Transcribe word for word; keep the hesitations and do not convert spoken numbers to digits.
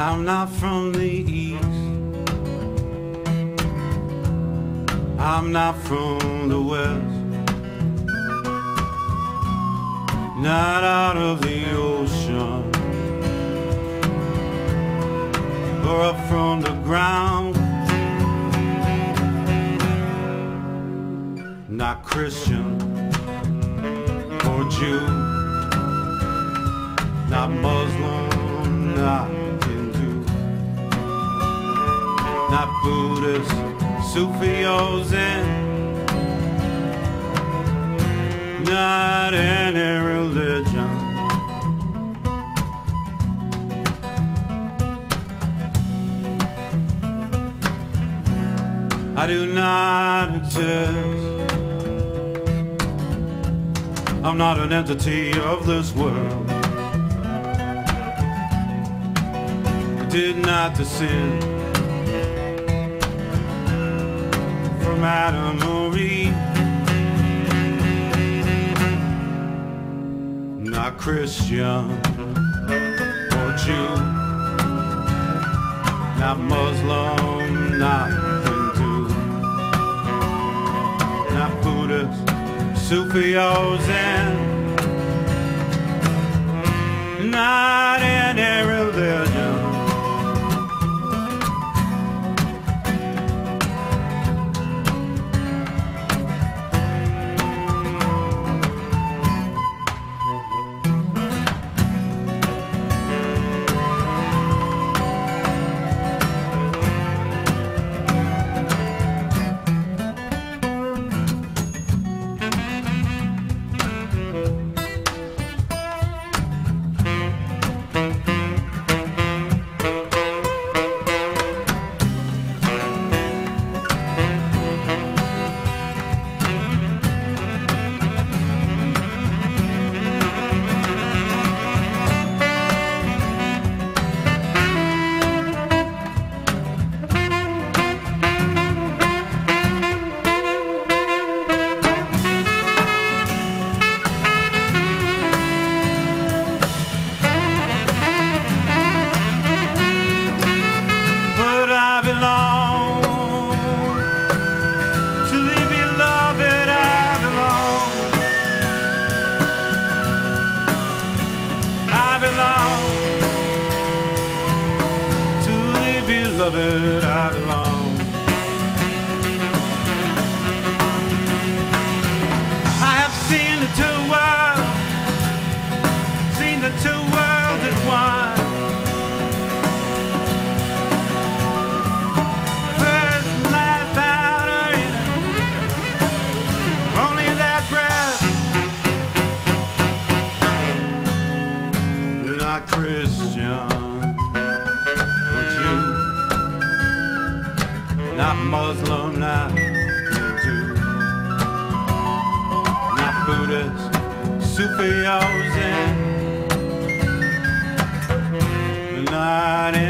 I'm not from the east, I'm not from the west, not out of the ocean or up from the ground, not Christian or Jew, not Muslim, not Hindu, not Buddhist, Sufi or Zen, not any religion. I do not exist. I'm not an entity of this world. I did not descend from Adam or Eve. Not Christian or Jew, not Muslim, not Hindu, not Buddhist, Sufi or Zen, not any religion. Beloved, I belong. I have seen the two worlds, seen the two worlds at one. First and last outer inner, only that breath. Not Christian, not Muslim, not Hindu, not Buddhist, Sufi or Zen, not